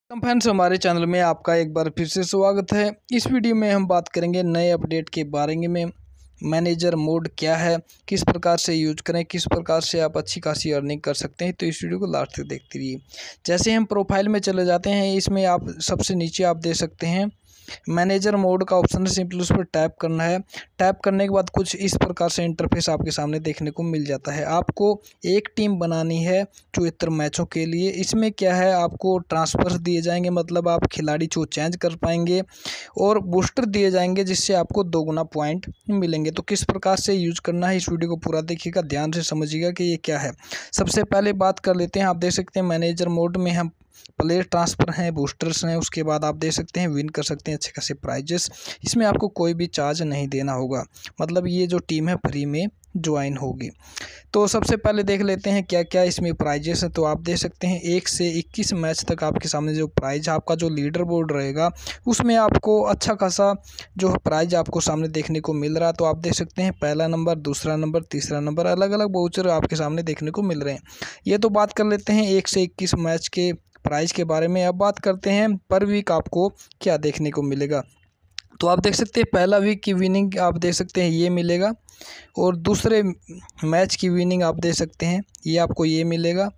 Friends, हमारे channel में आपका एक बार फिर से स्वागत है। इस वीडियो में हम बात करेंगे नए अपडेट के बारे में। मैनेजर मोड क्या है, किस प्रकार से यूज करें, किस प्रकार से आप अच्छी खासी अर्निंग कर सकते हैं। तो इस वीडियो को लास्ट तक देखते रहिए। जैसे हम प्रोफाइल में चले जाते हैं, इसमें आप सबसे नीचे आप दे सकते हैं मैनेजर मोड का ऑप्शन है। सिंपली उस पर टैप करना है। टैप करने के बाद कुछ इस प्रकार से इंटरफेस आपके सामने देखने को मिल जाता है। आपको एक टीम बनानी है 74 मैचों के लिए। इसमें क्या है, आपको ट्रांसफर्स दिए जाएंगे, मतलब आप खिलाड़ी को चेंज कर पाएंगे, और बूस्टर दिए जाएंगे जिससे आपको 2 गुना पॉइंट मिलेंगे। तो किस प्रकार से यूज करना है, इस वीडियो को पूरा देखिएगा, ध्यान से समझिएगा कि ये क्या है। सबसे पहले बात कर लेते हैं। आप देख सकते हैं मैनेजर मोड में हम प्लेयर ट्रांसफ़र हैं, बूस्टर्स हैं, उसके बाद आप देख सकते हैं विन कर सकते हैं अच्छे खासे प्राइजेस। इसमें आपको कोई भी चार्ज नहीं देना होगा, मतलब ये जो टीम है फ्री में ज्वाइन होगी। तो सबसे पहले देख लेते हैं क्या क्या इसमें प्राइजेस है। तो आप देख सकते हैं 1 से 21 मैच तक आपके सामने जो प्राइज, आपका जो लीडर बोर्ड रहेगा उसमें आपको अच्छा खासा जो प्राइज आपको सामने देखने को मिल रहा है। तो आप देख सकते हैं पहला नंबर, दूसरा नंबर, तीसरा नंबर, अलग अलग वाउचर आपके सामने देखने को मिल रहे हैं। ये तो बात कर लेते हैं 1 से 21 मैच के प्राइस के बारे में। अब बात करते हैं पर वीक आपको क्या देखने को मिलेगा। तो आप देख सकते हैं पहला वीक की विनिंग आप देख सकते हैं ये मिलेगा, और दूसरे मैच की विनिंग आप देख सकते हैं ये आपको ये मिलेगा।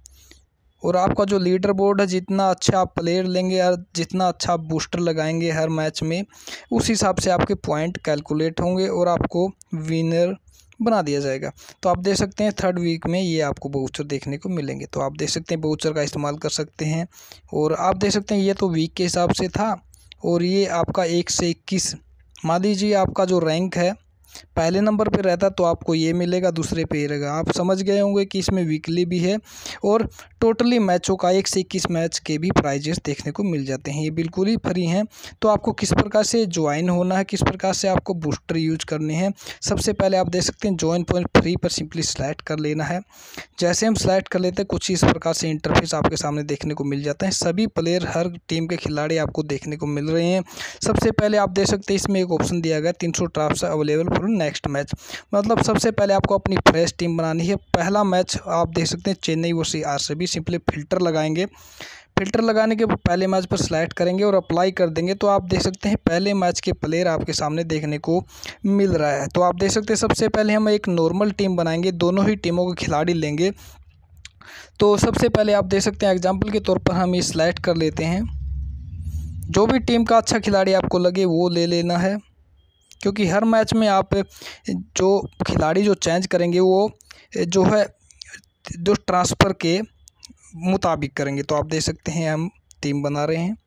और आपका जो लीडर बोर्ड है, जितना अच्छा आप प्लेयर लेंगे और जितना अच्छा आप बूस्टर लगाएंगे हर मैच में, उस हिसाब से आपके पॉइंट कैलकुलेट होंगे और आपको विनर बना दिया जाएगा। तो आप देख सकते हैं 3rd वीक में ये आपको वाउचर देखने को मिलेंगे। तो आप देख सकते हैं वाउचर का इस्तेमाल कर सकते हैं। और आप देख सकते हैं ये तो वीक के हिसाब से था, और ये आपका 1 से 21। मान लीजिए आपका जो रैंक है पहले नंबर पे रहता तो आपको ये मिलेगा, दूसरे पे ही रहेगा। आप समझ गए होंगे कि इसमें वीकली भी है, और टोटली मैचों का 1 से 21 मैच के भी प्राइजेस देखने को मिल जाते हैं। ये बिल्कुल ही फ्री हैं। तो आपको किस प्रकार से ज्वाइन होना है, किस प्रकार से आपको बूस्टर यूज करने हैं, सबसे पहले आप देख सकते हैं ज्वाइन पॉइंट फ्री पर सिंपली सेलेक्ट कर लेना है। जैसे हम सेलेक्ट कर लेते हैं कुछ इस प्रकार से इंटरफेस आपके सामने देखने को मिल जाता है। सभी प्लेयर, हर टीम के खिलाड़ी आपको देखने को मिल रहे हैं। सबसे पहले आप देख सकते हैं इसमें एक ऑप्शन दिया गया 300 transfer available for next match, मतलब सबसे पहले आपको अपनी फ्रेश टीम बनानी है। पहला मैच आप देख सकते हैं Chennai versus RCB. Simply filter लगाएंगे। फिल्टर लगाने के बाद पहले मैच पर सेलेक्ट करेंगे और अप्लाई कर देंगे। तो आप देख सकते हैं पहले मैच के प्लेयर आपके सामने देखने को मिल रहा है। तो आप देख सकते हैं सबसे पहले हम एक नॉर्मल टीम बनाएंगे, दोनों ही टीमों के खिलाड़ी लेंगे। तो सबसे पहले आप देख सकते हैं एग्जाम्पल के तौर पर हम ये सेलेक्ट कर लेते हैं। जो भी टीम का अच्छा खिलाड़ी आपको लगे वो ले लेना है, क्योंकि हर मैच में आप जो खिलाड़ी जो चेंज करेंगे वो जो है जो ट्रांसफ़र के मुताबिक करेंगे। तो आप देख सकते हैं हम टीम बना रहे हैं,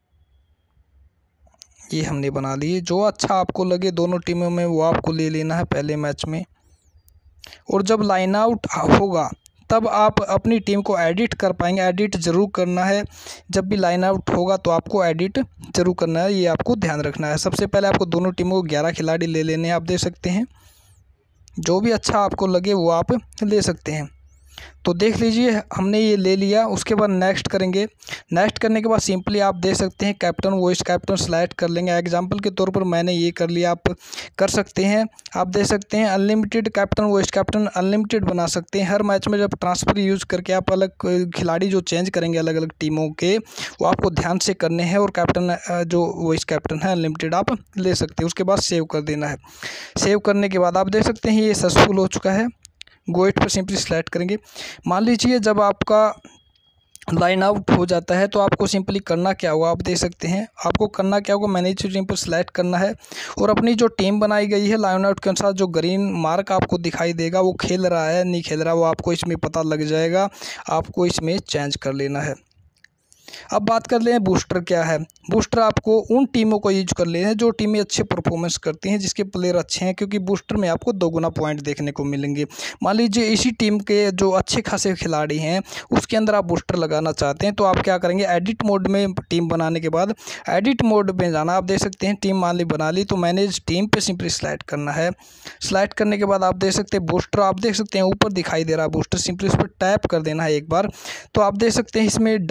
ये हमने बना ली। जो अच्छा आपको लगे दोनों टीमों में वो आपको ले लेना है पहले मैच में। और जब लाइन आउट होगा तब आप अपनी टीम को एडिट कर पाएंगे। एडिट ज़रूर करना है, जब भी लाइन आउट होगा तो आपको एडिट ज़रूर करना है, ये आपको ध्यान रखना है। सबसे पहले आपको दोनों टीमों को 11 खिलाड़ी ले लेने हैं। आप देख सकते हैं जो भी अच्छा आपको लगे वो आप ले सकते हैं। तो देख लीजिए हमने ये ले लिया। उसके बाद नेक्स्ट करेंगे। नेक्स्ट करने के बाद सिंपली आप देख सकते हैं कैप्टन वॉइस कैप्टन सेलेक्ट कर लेंगे। एग्जांपल के तौर पर मैंने ये कर लिया, आप कर सकते हैं। आप देख सकते हैं unlimited captain vice captain unlimited बना सकते हैं। हर मैच में जब ट्रांसफ़र यूज़ करके आप अलग खिलाड़ी जो चेंज करेंगे अलग अलग टीमों के, वो आपको ध्यान से करने हैं। और कैप्टन जो वॉइस कैप्टन है अनलिमिटेड आप ले सकते हैं। उसके बाद सेव कर देना है। सेव करने के बाद आप देख सकते हैं ये सक्सेसफुल हो चुका है। गो इट पर सिंपली सेलेक्ट करेंगे। मान लीजिए जब आपका लाइन आउट हो जाता है तो आपको सिंपली करना क्या होगा, आप देख सकते हैं आपको करना क्या होगा, मैनेज टीम पर सेलेक्ट करना है और अपनी जो टीम बनाई गई है लाइन आउट के अनुसार जो ग्रीन मार्क आपको दिखाई देगा वो खेल रहा है नहीं खेल रहा वो आपको इसमें पता लग जाएगा। आपको इसमें चेंज कर लेना है। अब बात कर लें बूस्टर क्या है। बूस्टर आपको उन टीमों को यूज कर लेना है जो टीमें अच्छे परफॉर्मेंस करती हैं, जिसके प्लेयर अच्छे हैं, क्योंकि बूस्टर में आपको 2 गुना पॉइंट देखने को मिलेंगे। मान लीजिए इसी टीम के जो अच्छे खासे खिलाड़ी हैं उसके अंदर आप बूस्टर लगाना चाहते हैं, तो आप क्या करेंगे, एडिट मोड में टीम बनाने के बाद एडिट मोड में जाना। आप देख सकते हैं टीम मान ली बना ली, तो मैनेज टीम पर सिंपली सेलेक्ट करना है। सेलेक्ट करने के बाद आप देख सकते हैं बूस्टर, आप देख सकते हैं ऊपर दिखाई दे रहा है बूस्टर, सिंपली उस पर टैप कर देना है एक बार। तो आप देख सकते हैं इसमें डबल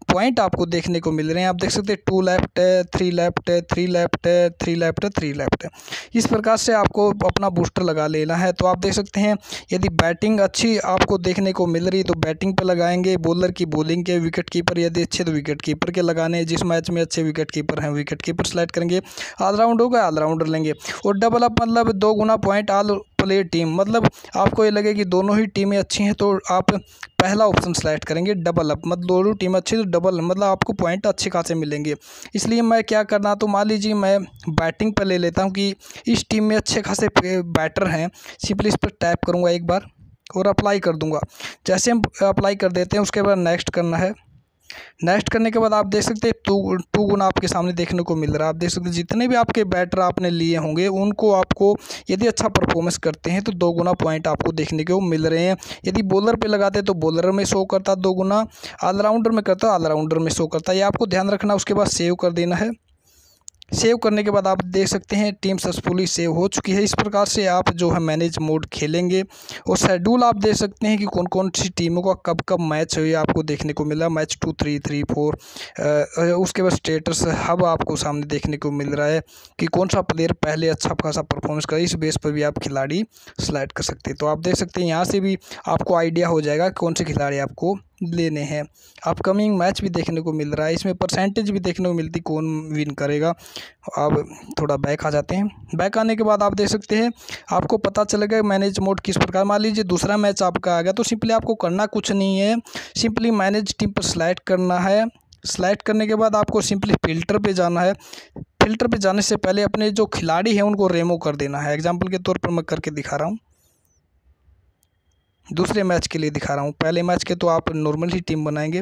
पॉइंट आपको देखने को मिल रहे हैं। आप देख सकते हैं 2 लेफ्ट है, 3 लेफ्ट है, 3 लेफ्ट है, 3 लेफ्ट है, 3 लेफ्ट है। इस प्रकार से आपको अपना बूस्टर लगा लेना है। तो आप देख सकते हैं यदि बैटिंग अच्छी आपको देखने को मिल रही तो बैटिंग पे लगाएंगे, बॉलर की बॉलिंग के, विकेट कीपर यदि अच्छे तो विकेट कीपर के लगाने हैं। जिस मैच में अच्छे विकेट कीपर हैं विकेट कीपर सेलेक्ट करेंगे। ऑलराउंड होगा ऑलराउंडर लेंगे। और डबल अप मतलब 2 गुना पॉइंट ऑल प्ले टीम, मतलब आपको ये लगे कि दोनों ही टीमें अच्छी हैं तो आप पहला ऑप्शन सेलेक्ट करेंगे डबल अप, मतलब दोनों टीम अच्छी तो डबल, मतलब आपको पॉइंट अच्छे खासे मिलेंगे। इसलिए मैं क्या करना, तो मान लीजिए मैं बैटिंग पर ले लेता हूँ कि इस टीम में अच्छे खासे बैटर हैं। सिंपली इस पर टैप करूँगा एक बार और अप्लाई कर दूँगा। जैसे हम अप्लाई कर देते हैं उसके बाद नेक्स्ट करना है। नेक्स्ट करने के बाद आप देख सकते हैं टू गुना आपके सामने देखने को मिल रहा है। आप देख सकते हैं जितने भी आपके बैटर आपने लिए होंगे उनको आपको यदि अच्छा परफॉर्मेंस करते हैं तो 2 गुना पॉइंट आपको देखने को मिल रहे हैं। यदि बॉलर पे लगाते हैं तो बॉलर में शो करता 2 गुना, ऑलराउंडर में करता ऑलराउंडर में शो करता है। ये आपको ध्यान रखना। उसके बाद सेव कर देना है। सेव करने के बाद आप देख सकते हैं टीम सक्सेसफुली सेव हो चुकी है। इस प्रकार से आप जो है मैनेज मोड खेलेंगे। और शेड्यूल आप देख सकते हैं कि कौन कौन सी टीमों का कब कब मैच हुई आपको देखने को मिला। मैच 2, 3, 3, 4। उसके बाद स्टेटस हब आपको सामने देखने को मिल रहा है कि कौन सा प्लेयर पहले अच्छा खासा परफॉर्मेंस करे। इस बेस पर भी आप खिलाड़ी सेलेक्ट कर सकते हैं। तो आप देख सकते हैं यहाँ से भी आपको आइडिया हो जाएगा कौन से खिलाड़ी आपको लेने हैं। अपकमिंग मैच भी देखने को मिल रहा है, इसमें परसेंटेज भी देखने को मिलती कौन विन करेगा। अब थोड़ा बैक आ जाते हैं। बैक आने के बाद आप देख सकते हैं आपको पता चलेगा मैनेज मोड किस प्रकार। मान लीजिए दूसरा मैच आपका आ गया तो सिंपली आपको करना कुछ नहीं है, सिंपली मैनेज टीम पर सेलेक्ट करना है। सेलेक्ट करने के बाद आपको सिंपली फ़िल्टर पे जाना है। फ़िल्टर पे जाने से पहले अपने जो खिलाड़ी हैं उनको रिमूव कर देना है। एग्जाम्पल के तौर पर मैं करके दिखा रहा हूँ, दूसरे मैच के लिए दिखा रहा हूँ। पहले मैच के तो आप नॉर्मल ही टीम बनाएंगे,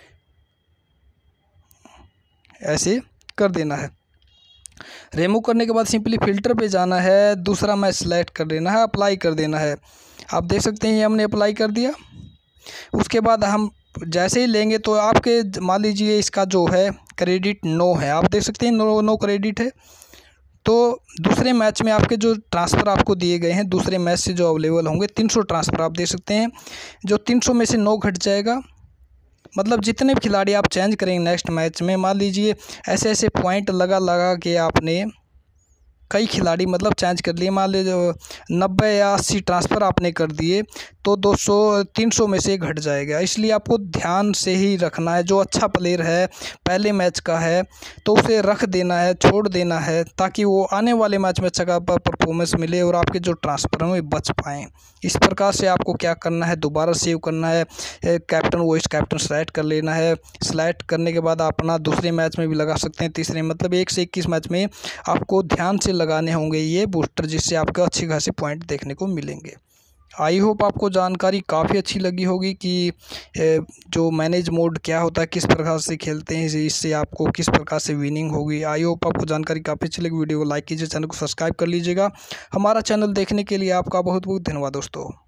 ऐसे कर देना है। रिमूव करने के बाद सिंपली फ़िल्टर पे जाना है, दूसरा मैच सेलेक्ट कर देना है, अप्लाई कर देना है। आप देख सकते हैं ये हमने अप्लाई कर दिया। उसके बाद हम जैसे ही लेंगे तो आपके मान लीजिए इसका जो है क्रेडिट नो है। आप देख सकते हैं नो क्रेडिट है। तो दूसरे मैच में आपके जो ट्रांसफ़र आपको दिए गए हैं दूसरे मैच से जो अवेलेबल होंगे 300 ट्रांसफ़र आप देख सकते हैं, जो 300 में से 9 घट जाएगा। मतलब जितने भी खिलाड़ी आप चेंज करेंगे नेक्स्ट मैच में, मान लीजिए ऐसे ऐसे पॉइंट लगा के आपने कई खिलाड़ी मतलब चेंज कर लिए। मान लीजिए 90 या 80 ट्रांसफ़र आपने कर दिए तो 300 में से घट जाएगा। इसलिए आपको ध्यान से ही रखना है। जो अच्छा प्लेयर है पहले मैच का है तो उसे रख देना है, छोड़ देना है, ताकि वो आने वाले मैच में अच्छा परफॉर्मेंस मिले और आपके जो ट्रांसफ़र हैं वो बच पाएँ। इस प्रकार से आपको क्या करना है, दोबारा सेव करना है, कैप्टन वॉइस कैप्टन सेलेक्ट कर लेना है। सेलेक्ट करने के बाद अपना दूसरे मैच में भी लगा सकते हैं, तीसरे मतलब 1 से 21 मैच में आपको ध्यान से लगाने होंगे ये बूस्टर, जिससे आपको अच्छी खासी पॉइंट देखने को मिलेंगे। आई होप आपको जानकारी काफ़ी अच्छी लगी होगी कि जो मैनेज मोड क्या होता है, किस प्रकार से खेलते हैं, इससे आपको किस प्रकार से विनिंग होगी। आई होप आपको जानकारी काफ़ी अच्छी लगी। वीडियो को लाइक कीजिए, चैनल को सब्सक्राइब कर लीजिएगा। हमारा चैनल देखने के लिए आपका बहुत बहुत धन्यवाद दोस्तों।